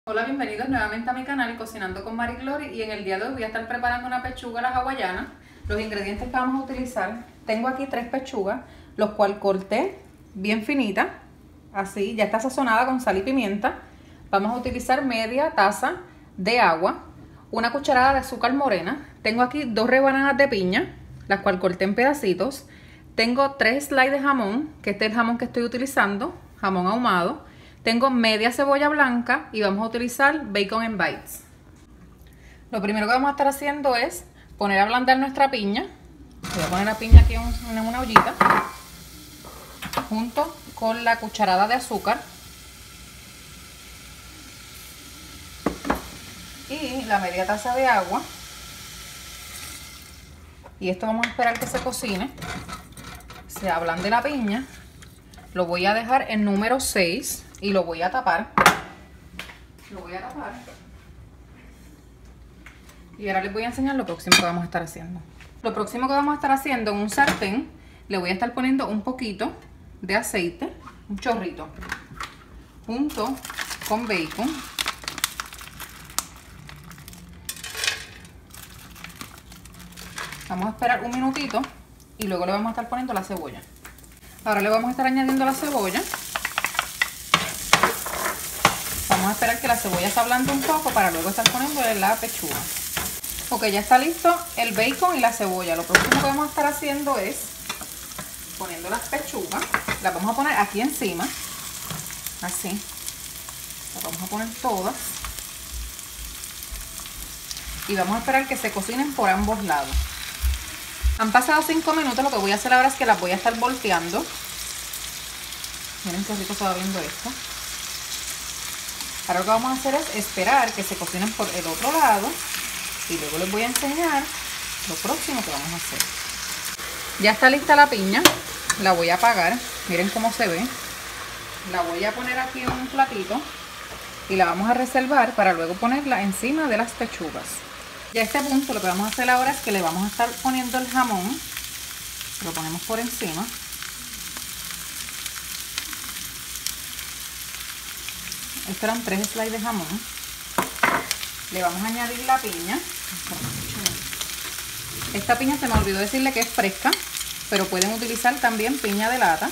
Hola, bienvenidos nuevamente a mi canal Cocinando con Mari Glory, y en el día de hoy voy a estar preparando una pechuga a la hawaiana. Los ingredientes que vamos a utilizar: tengo aquí 3 pechugas, los cuales corté bien finita, así, ya está sazonada con sal y pimienta. Vamos a utilizar media taza de agua, una cucharada de azúcar morena. Tengo aquí 2 rebanadas de piña, las cuales corté en pedacitos. Tengo 3 slices de jamón, que este es el jamón que estoy utilizando, jamón ahumado. Tengo media cebolla blanca y vamos a utilizar bacon en bites. Lo primero que vamos a estar haciendo es poner a ablandar nuestra piña. Voy a poner la piña aquí en una ollita, junto con la cucharada de azúcar y la media taza de agua. Y esto vamos a esperar que se cocine, se ablande la piña. Lo voy a dejar en número 6 y lo voy a tapar. Y ahora les voy a enseñar lo próximo que vamos a estar haciendo. Lo próximo que vamos a estar haciendo, en un sartén le voy a estar poniendo un poquito de aceite, un chorrito, junto con bacon. Vamos a esperar un minutito y luego le vamos a estar poniendo la cebolla. Ahora le vamos a estar añadiendo la cebolla. Vamos a esperar que la cebolla se ablande un poco para luego estar poniéndole la pechuga. Ok, ya está listo el bacon y la cebolla. Lo próximo que vamos a estar haciendo es poniendo las pechugas. Las vamos a poner aquí encima, así. Las vamos a poner todas. Y vamos a esperar que se cocinen por ambos lados. Han pasado 5 minutos. Lo que voy a hacer ahora es que las voy a estar volteando. Miren qué rico se va viendo esto. Ahora lo que vamos a hacer es esperar que se cocinen por el otro lado y luego les voy a enseñar lo próximo que vamos a hacer. Ya está lista la piña. La voy a apagar. Miren cómo se ve. La voy a poner aquí en un platito y la vamos a reservar para luego ponerla encima de las pechugas. Ya a este punto lo que vamos a hacer ahora es que le vamos a estar poniendo el jamón. Lo ponemos por encima. Estos eran 3 slices de jamón. Le vamos a añadir la piña. Esta piña se me olvidó decirle que es fresca, pero pueden utilizar también piña de lata.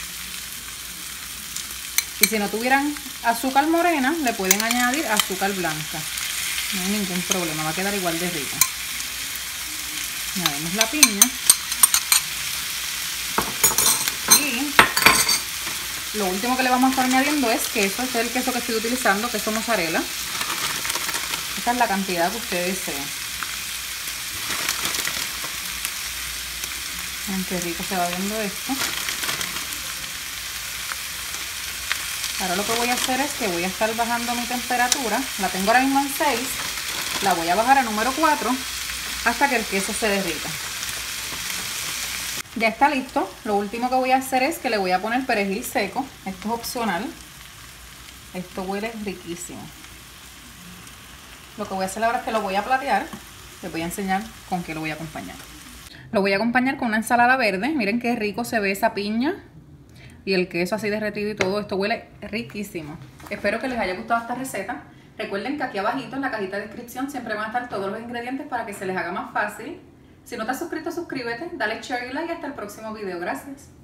Y si no tuvieran azúcar morena, le pueden añadir azúcar blanca. No hay ningún problema, va a quedar igual de rica. Añadimos la piña. Y lo último que le vamos a estar añadiendo es queso. Este es el queso que estoy utilizando, queso mozzarella. Esta es la cantidad que ustedes deseen. Miren qué rico se va viendo esto. Ahora lo que voy a hacer es que voy a estar bajando mi temperatura. La tengo ahora mismo en 6. La voy a bajar a número 4 hasta que el queso se derrita. Ya está listo. Lo último que voy a hacer es que le voy a poner perejil seco. Esto es opcional. Esto huele riquísimo. Lo que voy a hacer ahora es que lo voy a platear. Les voy a enseñar con qué lo voy a acompañar. Lo voy a acompañar con una ensalada verde. Miren qué rico se ve esa piña y el queso así derretido y todo. Esto huele riquísimo. Espero que les haya gustado esta receta. Recuerden que aquí abajito en la cajita de descripción siempre van a estar todos los ingredientes para que se les haga más fácil. Si no te has suscrito, suscríbete, dale share y like y hasta el próximo video. Gracias.